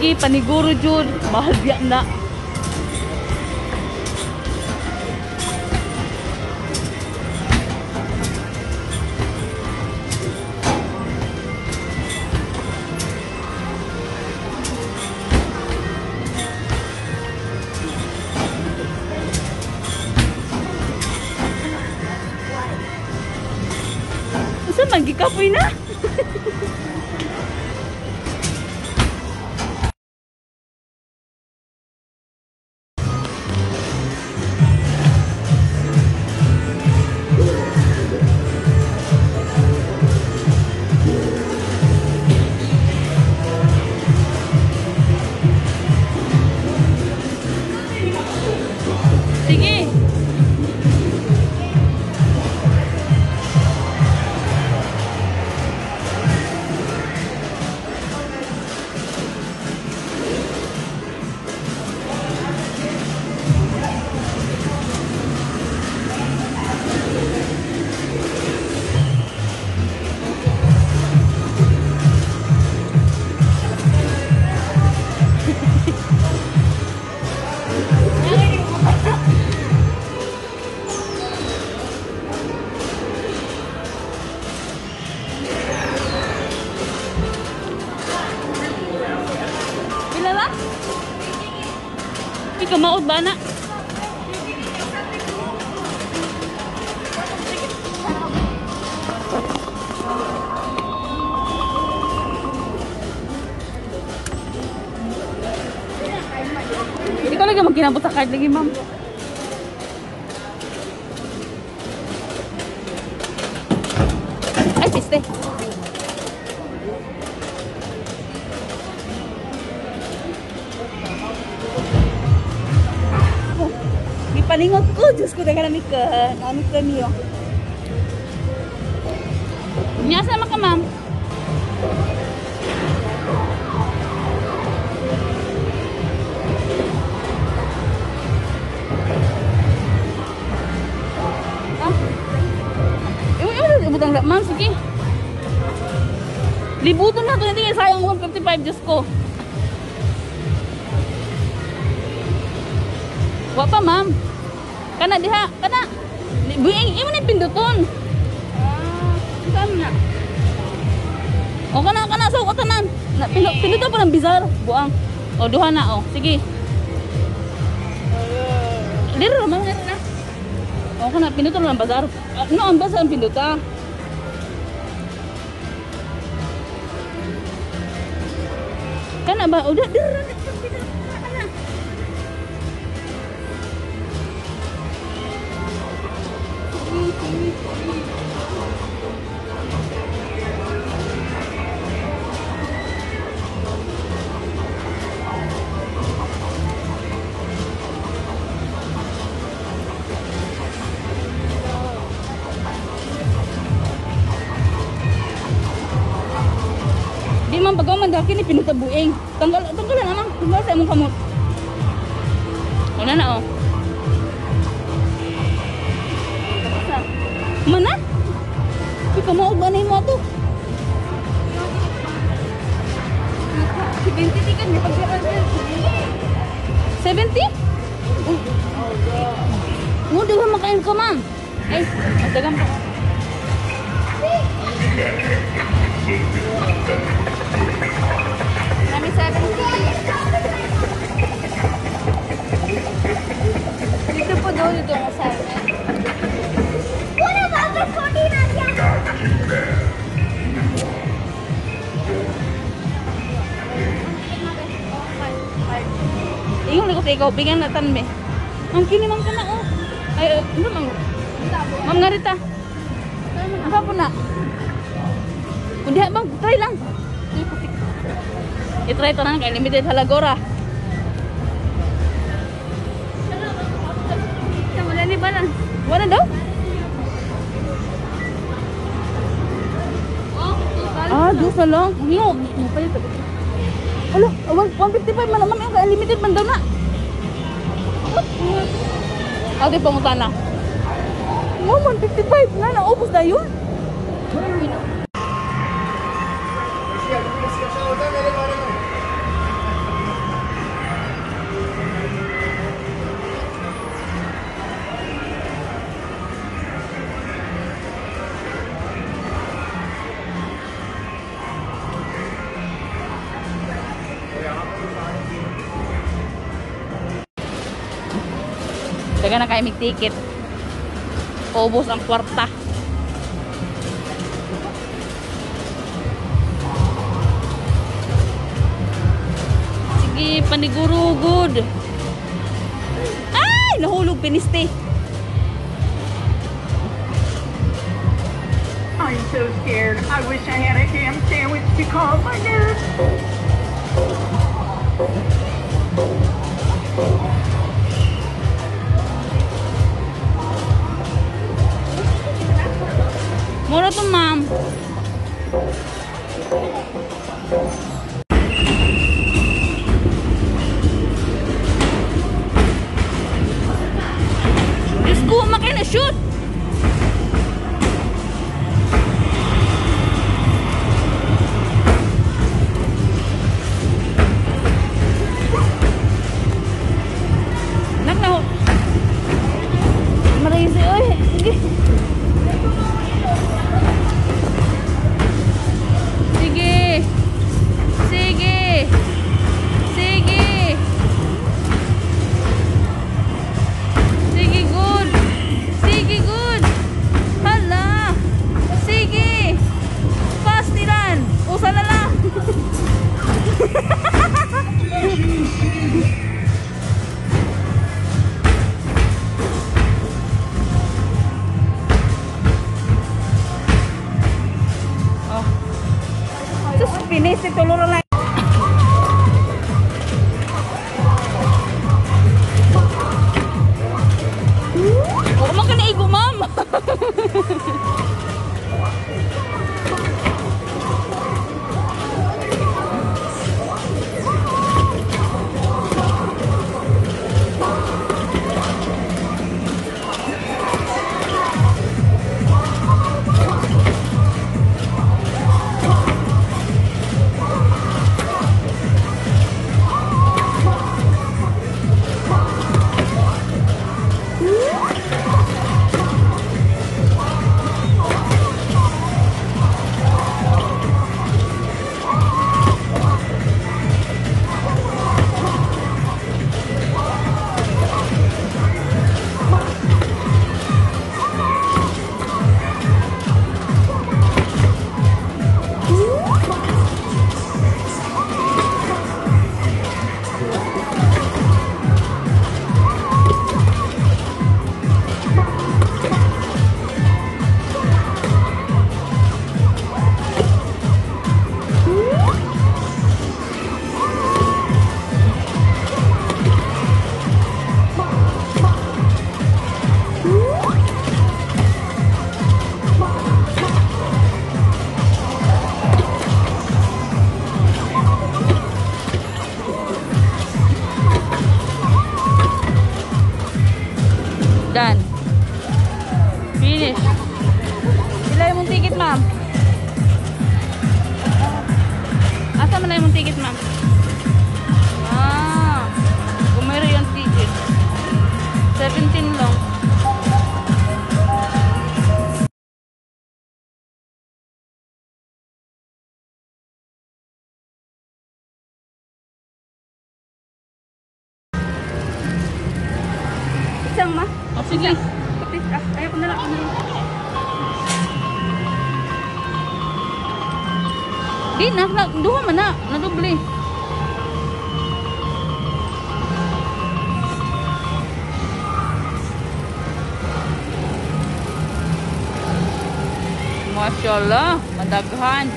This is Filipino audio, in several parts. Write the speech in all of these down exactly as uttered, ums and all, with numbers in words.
Sige, paniguro jud. Mahal biya na. Saan man gikapoy na? Sige. Ikaw maod ba na? Hindi ko lagi magkinabot sa card lagi, ma'am. Ay, piste. Palingot ko, Diyos ko, daga namin ka, namin ka niyo. Niya, sama ka, ma'am. Ah? Iwan, iwan, ibutang lang, ma'am, sige. Libuton na ito, hindi sayang one fifty-five, Diyos ko. Wa pa, ma'am. Kana diha, kana. Buing imo ni pinduton. Ah, saan na? O kana kana sa katanan. Na pinduton pa ng bizar, buang. O duha na, o. Sige. Diro man na. O kana pinduton lang bazar. No, ang bazar ang pinduta. Kana ba? Udah diro. Di man pagaw man daki ni pinutabuing. Tanggal tanggal na man. Tanggal sa imong kamot. Wala na oh. Mana? Ikaw mo ba na mo to? seventy kan ni pagkakas. seventy? Mo di ba makain ka, ma'am? Ay, madagan pa. Nami seventy. Dito po daw dito ang assignment. Una ba forty na siya? Ingon ko sa ikaw, bigyan na tan me. Ang kini man kana oh. Ay, ano mang? Ma'am Narita. Apa po na? Kundi bang try lang. I-try to nang kay limited halagora. Wala ni ba lang? Wala daw? Ah, dos na lang. Hingo. Mapalit ako. Alo, one fifty-five man naman. Yung unlimited man daw na. Ate, pangutan na. Oh, one fifty-five na. Naubos na yun. Ano? 155 Kaya na kayo may ticket. Ubos ang kwarta. Sige, panigurugod. Ay, nahulog piniste. I'm so scared. I wish I had a ham sandwich to calm my nerves. Mura to, ma'am. Diyos ko, makina shoot. Nak na ho. Marisi, oy. Sige. Sige. Sige. Sige. Sige, good. Sige, good. Hala. Sige. Fast nilan. Usa na lang. Pinis ito loro lang. Huwag man ka naigo, ma'am. Done. Finish. Sila yung ticket, ma'am. Asa man na yung ticket, ma'am? Ah, kung mayroon yung ticket. seventeen lang. Isang, ma? Oh, sige. Please, ah, ayaw ko na lang. Di, na, na, duha man na. Nadubli. Masyaallah, madaghan.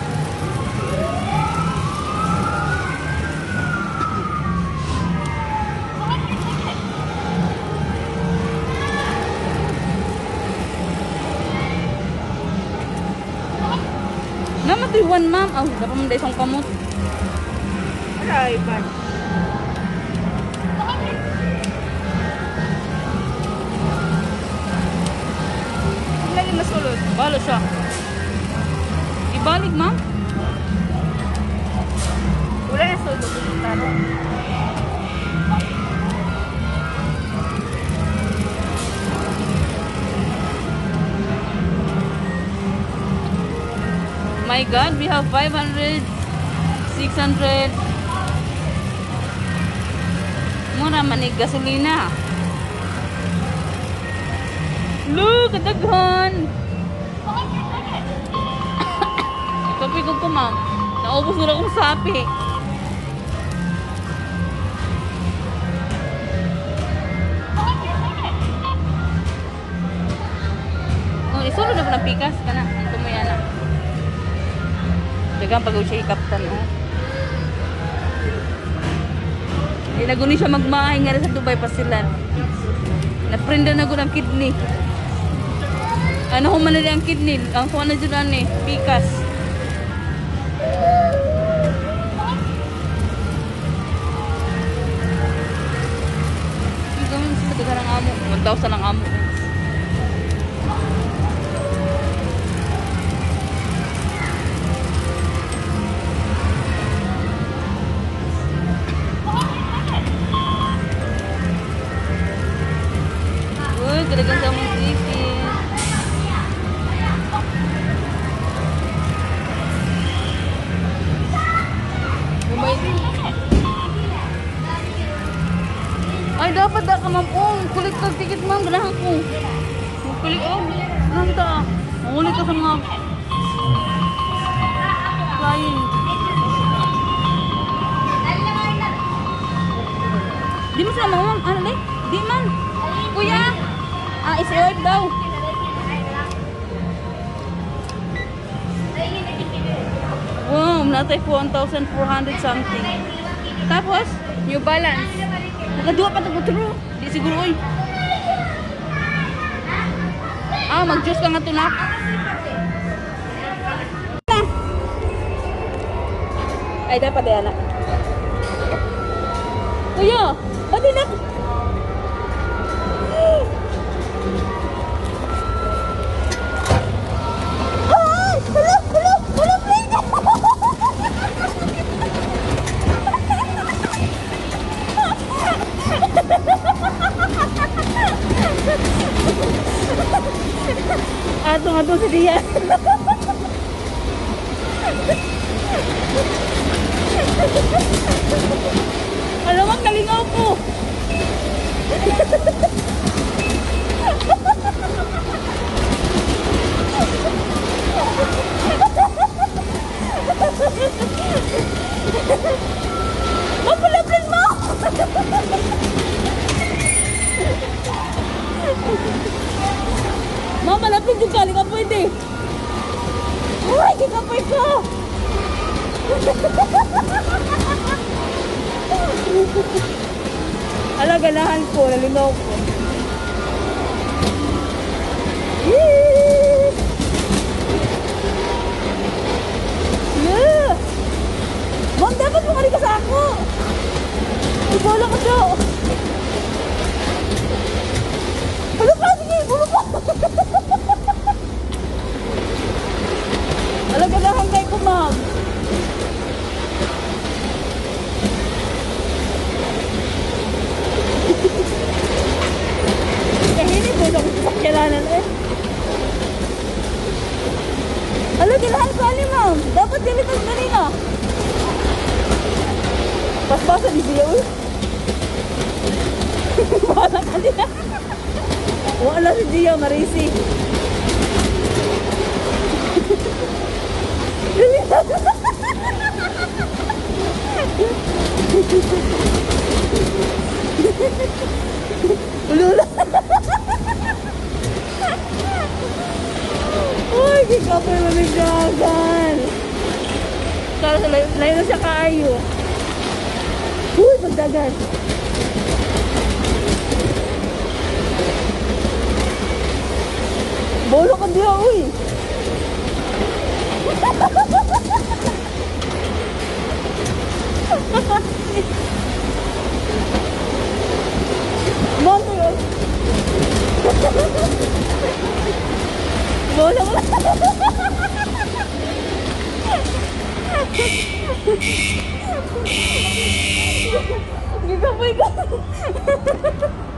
Naman ito one, ma'am. Oh, dapat mo na isang kamot. Ay, ba? Lagi masulod. Balo siya. Ibalik, ma'am. Wala na sulod. Taro. My God, we have five hundred, six hundred. Mura manig gasolina. kadaghan. Kapi ko ko, ma'am. Naubos na akong sapi. Oh, isulod na po ng pikas ka na. Ito mo yan, ah. Dagang pag siya ikaptan, oh. Eh, naguni siya magmahay nga sa Dubai pa sila. Naprinda na ko ng kidney. Ano ko man ang kidney? Ang kuha na dyan eh, pikas. Ang gawin sila daga ng amo. one thousand ang amo. Uy, kalagang sa mong ticket. Ay, dapat da ka, ma'am. Oh, kulit ka ticket, ma'am. Ganahan ko. Kulit, oh. Ganahan kita, ah. Mangulit ka sa mga flying. Di mo sila, ma'am. Ano, le? Di, ma'am. Kuya. Ah, isi-order daw. Wow, natay one thousand four hundred something. Tapos, New Balance. Nakadua pa ito ko true. Di siguro, oy. Ah, mag-juice ka nga ito na. Ay, dapat yan na. Kuya, pati na. Ay, hello, hello, hello, please. Atong atong sa diya. Alam mo, nalingaw ko. Mapalapin mo! Mama, lapit yung kali ka pwede. Uy, kikapay ko! Alaganahan ko, nalimaw ko. Yee! Yeah! Ma'am, dapat mukali ka sa ako. Ibala ko siya. Ano pa? Sige, ulo pa. Alaganahan kayo ko, ma'am. Kailanan eh. Ano, gilahan ka ni ma'am. Dapat ganito ganito. Pas-pasa di siya, uy. Wala ka niya. Wala si Gia, Marisi. Ulula. Uy, kikapoy mamigagan. Kala sa layo, layo na siya kaayo. Uy, magdagan. Bolo ka diya, uy. Monto yun. Bolo ka. Gikapoy ka.